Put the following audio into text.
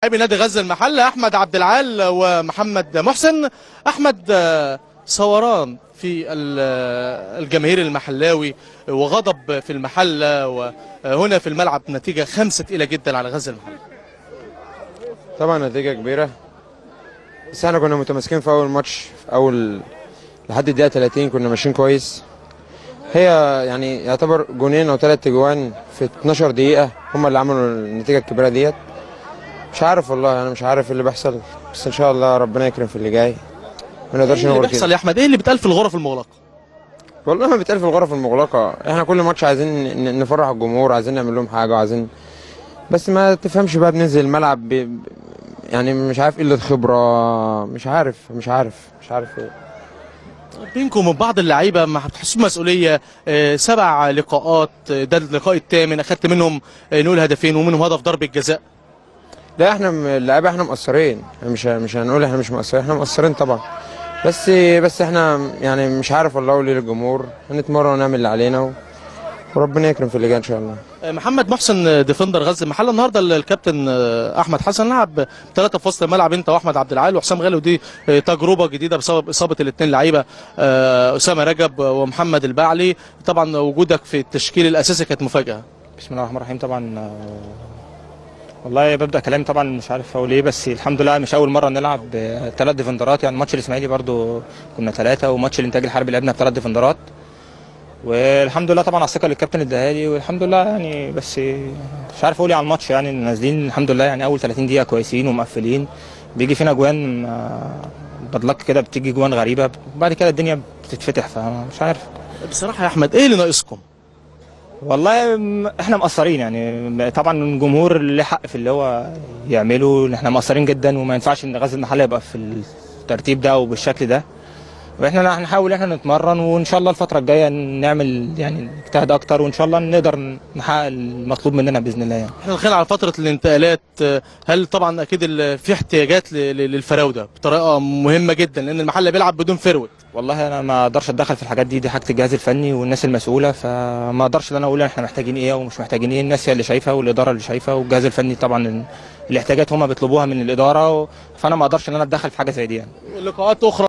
لاعبي نادي غزل المحله احمد عبد العال ومحمد محسن. احمد، ثوران في الجماهير المحلاوي وغضب في المحله وهنا في الملعب، نتيجه 5 تقيله جدا على غزل المحله. طبعا نتيجه كبيره، بس احنا كنا متماسكين في اول ماتش، في اول لحد الدقيقه 30 كنا ماشيين كويس. هي يعني يعتبر جونين او 3 اجوان في 12 دقيقه هم اللي عملوا النتيجه الكبيره ديت. مش عارف والله، انا مش عارف اللي بيحصل، بس ان شاء الله ربنا يكرم في اللي جاي. ما نقدرش ايه اللي نقول بيحصل كده. يا احمد؟ ايه اللي بيتقال في الغرف المغلقه؟ والله ما بيتقال في الغرف المغلقه، احنا كل ماتش عايزين نفرح الجمهور، عايزين نعمل لهم حاجه، وعايزين بس ما تفهمش بقى بننزل الملعب يعني مش عارف قله خبره، مش عارف ايه. بينكم وبين بعض اللعيبه ما بتحسوا مسؤوليه؟ 7 لقاءات، ده اللقاء الثامن، اخدت منهم نقول هدفين ومنهم هدف ضربه جزاء. لا احنا اللعيبه احنا مقصرين، مش هنقول احنا مش مقصرين، احنا مقصرين طبعا. بس احنا يعني مش عارف والله اقول للجمهور، هنتمرن ونعمل اللي علينا وربنا يكرم في اللي جاي ان شاء الله. محمد محسن ديفندر غزل المحله، النهارده الكابتن احمد حسن لعب 3 في وسط الملعب، انت واحمد عبد العال وحسام غالي، ودي تجربه جديده بسبب اصابه الاثنين لعيبه اسامه رجب ومحمد البعلي. طبعا وجودك في التشكيل الاساسي كانت مفاجاه. بسم الله الرحمن الرحيم. طبعا والله ببدا كلامي، طبعا مش عارف اقول ايه، بس الحمد لله مش اول مره نلعب 3 ديفندرات. يعني ماتش الاسماعيلي برضو كنا 3، وماتش الانتاج الحربي لعبنا ب3 ديفندرات، والحمد لله طبعا على الثقه اللي الكابتن اداها لي، والحمد لله يعني. بس مش عارف اقول ايه على الماتش، يعني نازلين الحمد لله، يعني اول 30 دقيقه كويسين ومقفلين، بيجي فينا جوان بدلك كده، بتيجي جوان غريبه، وبعد كده الدنيا بتتفتح، فمش عارف بصراحه يا احمد ايه اللي ناقصكم؟ والله احنا مقصرين، يعني طبعا الجمهور له حق في اللي هو يعمله، احنا مقصرين جدا، وما ينفعش ان غزل المحله يبقى في الترتيب ده وبالشكل ده. واحنا هنحاول احنا نتمرن، وان شاء الله الفتره الجايه نعمل يعني نجتهد اكتر، وان شاء الله نقدر نحقق المطلوب مننا باذن الله. يعني احنا داخلين على فتره الانتقالات، هل طبعا اكيد في احتياجات للفراوده بطريقه مهمه جدا، لان المحله بيلعب بدون فروت. والله انا ما اقدرش اتدخل في الحاجات دي حاجه الجهاز الفني والناس المسؤوله، فما اقدرش ان انا اقول احنا محتاجين ايه ومش محتاجين ايه. الناس هي اللي شايفه، والاداره اللي شايفه، والجهاز الفني طبعا الاحتياجات هم بيطلبوها من الاداره، فانا ما اقدرش ان انا اتدخل في حاجه زي دي يعني. لقاءات اخرى